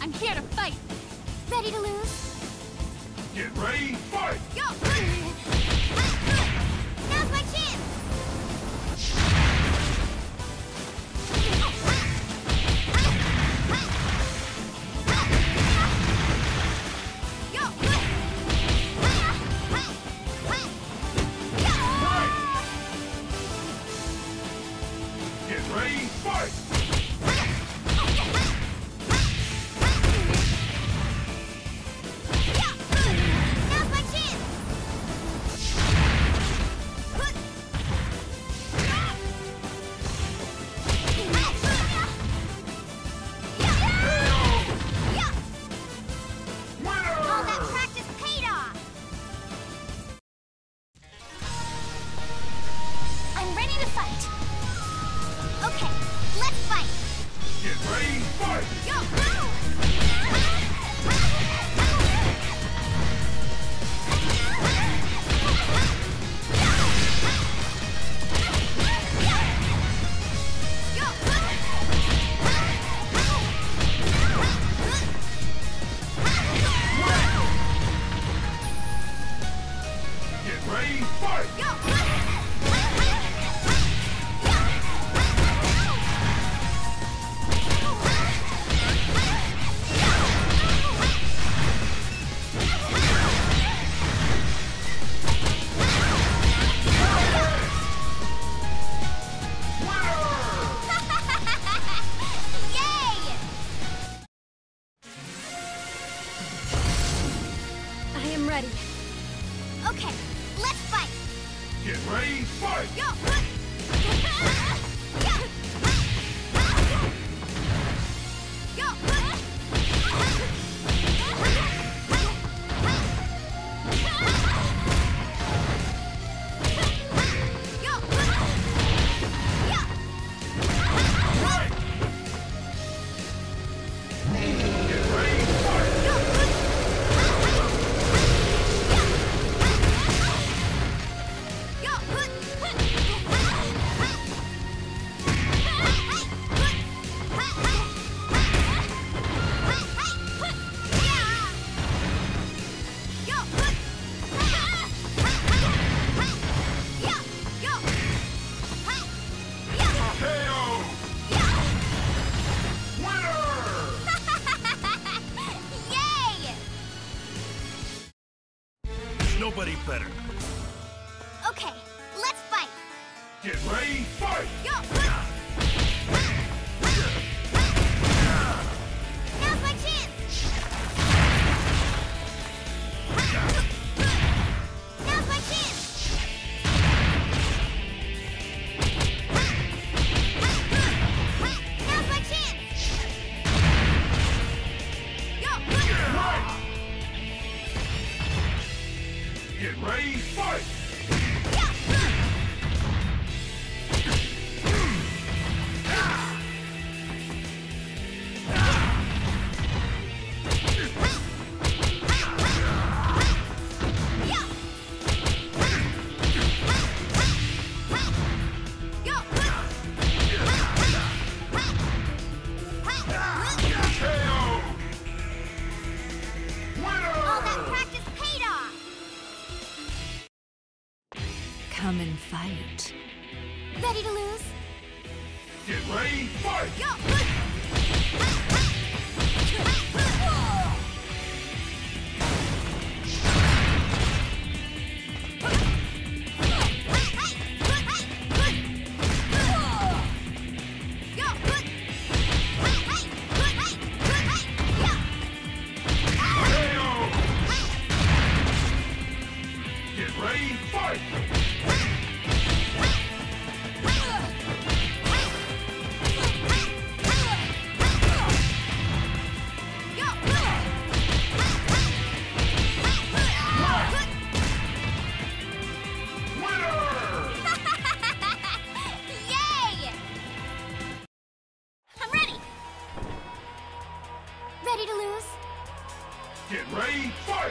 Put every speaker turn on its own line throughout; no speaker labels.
I'm here to fight. Ready to lose?
Get ready, fight!
Go! Now's my chance!
Get ready, fight!
Now's my chance! All that practice paid off! I'm ready to fight! Okay, let's fight!
Get ready, fight! Get ready, fight!
I am ready. Okay, let's fight!
Get ready, fight! Get ready, fight! KO! Winner!
Yay!
Nobody better.
Okay, let's fight!
Get ready, fight!
Now's my chance! Now's my chance! Now's my chance!
Get ready, fight! KO!
All that
Winner!
practice paid off!
Come and fight.
Ready to lose?
Get ready, fight! KO! Get ready, fight! Winner!
Yay! I'm ready! Ready to lose?
Get ready, fight!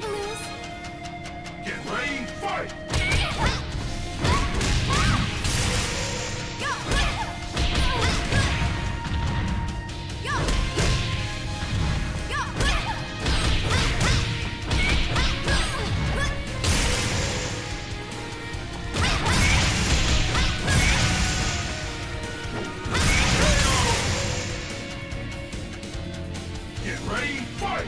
to lose.
Get ready, fight! Get ready, fight!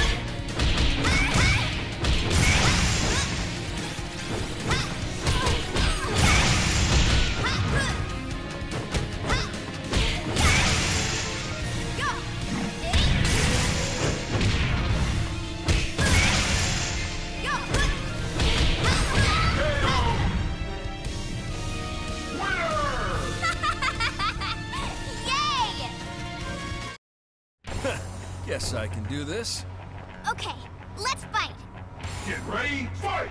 Guess I can do this.
Okay, let's fight.
Get ready, fight!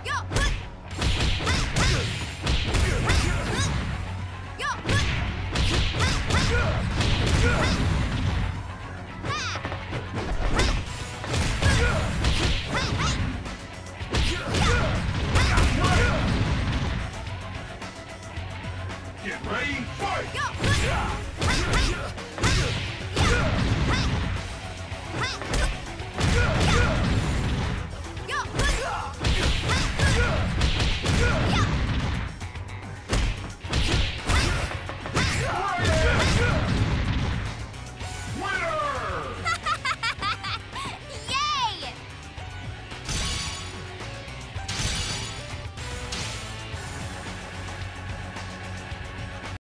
Get ready, fight!